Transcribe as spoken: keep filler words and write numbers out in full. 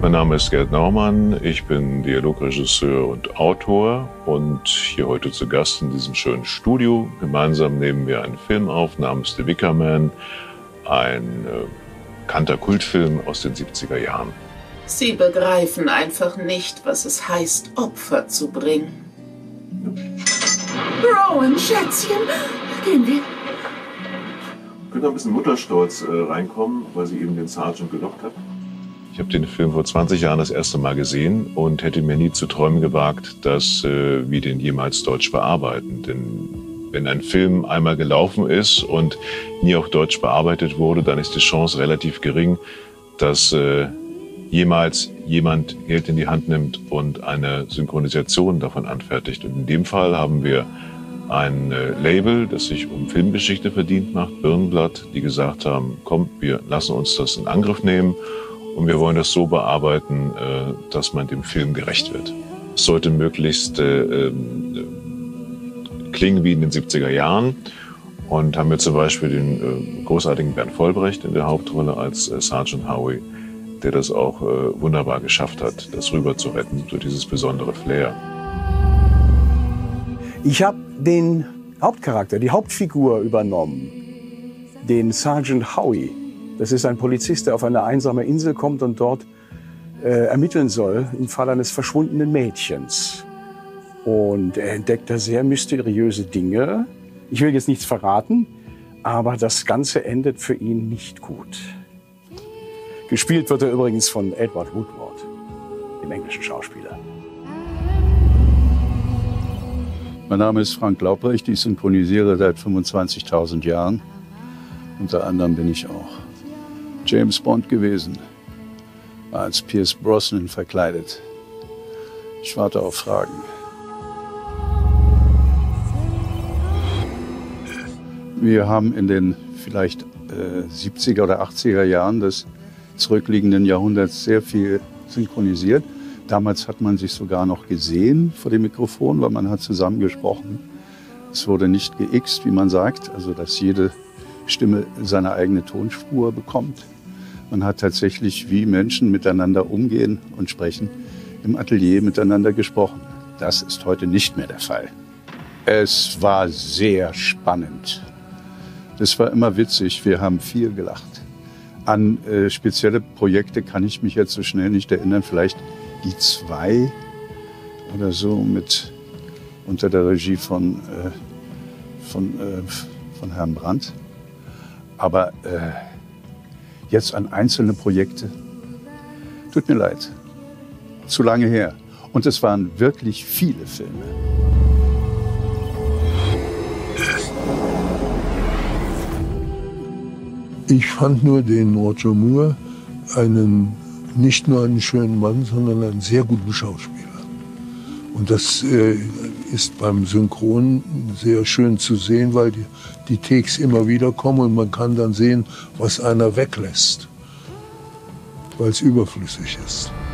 Mein Name ist Gerd Naumann, ich bin Dialogregisseur und Autor und hier heute zu Gast in diesem schönen Studio. Gemeinsam nehmen wir einen Film auf namens The Wicker Man, ein äh, bekannter Kultfilm aus den siebziger Jahren. Sie begreifen einfach nicht, was es heißt, Opfer zu bringen. Rowan, Schätzchen, gehen wir. Könnte ein bisschen Mutterstolz äh, reinkommen, weil sie eben den Sergeant gelockt hat. Ich habe den Film vor zwanzig Jahren das erste Mal gesehen und hätte mir nie zu träumen gewagt, dass äh, wir den jemals deutsch bearbeiten. Denn wenn ein Film einmal gelaufen ist und nie auch deutsch bearbeitet wurde, dann ist die Chance relativ gering, dass äh, jemals jemand Geld in die Hand nimmt und eine Synchronisation davon anfertigt. Und in dem Fall haben wir ein äh, Label, das sich um Filmgeschichte verdient macht, Birnblatt, die gesagt haben, komm, wir lassen uns das in Angriff nehmen. Und wir wollen das so bearbeiten, dass man dem Film gerecht wird. Es sollte möglichst äh, äh, klingen wie in den siebziger Jahren. Und haben wir zum Beispiel den äh, großartigen Bernd Vollbrecht in der Hauptrolle als äh, Sergeant Howie, der das auch äh, wunderbar geschafft hat, das rüber zu retten, durch dieses besondere Flair. Ich habe den Hauptcharakter, die Hauptfigur übernommen, den Sergeant Howie. Das ist ein Polizist, der auf eine einsame Insel kommt und dort äh, ermitteln soll im Fall eines verschwundenen Mädchens. Und er entdeckt da sehr mysteriöse Dinge. Ich will jetzt nichts verraten, aber das Ganze endet für ihn nicht gut. Gespielt wird er übrigens von Edward Woodward, dem englischen Schauspieler. Mein Name ist Frank Laubrecht, ich synchronisiere seit fünfundzwanzigtausend Jahren. Unter anderem bin ich auch James Bond gewesen, war als Pierce Brosnan verkleidet. Ich warte auf Fragen. Wir haben in den vielleicht äh, siebziger oder achtziger Jahren des zurückliegenden Jahrhunderts sehr viel synchronisiert. Damals hat man sich sogar noch gesehen vor dem Mikrofon, weil man hat zusammen gesprochen. Es wurde nicht geixt, wie man sagt, also dass jede Stimme seine eigene Tonspur bekommt. Man hat tatsächlich, wie Menschen miteinander umgehen und sprechen, im Atelier miteinander gesprochen. Das ist heute nicht mehr der Fall. Es war sehr spannend. Das war immer witzig. Wir haben viel gelacht. An äh, spezielle Projekte kann ich mich jetzt so schnell nicht erinnern. Vielleicht die zwei oder so mit unter der Regie von, äh, von, äh, von Herrn Brandt. Aber äh, jetzt an einzelne Projekte, tut mir leid, zu lange her. Und es waren wirklich viele Filme. Ich fand nur den Roger Moore einen, nicht nur einen schönen Mann, sondern einen sehr guten Schauspieler. Und das äh, ist beim Synchron sehr schön zu sehen, weil die, die Takes immer wieder kommen und man kann dann sehen, was einer weglässt, weil es überflüssig ist.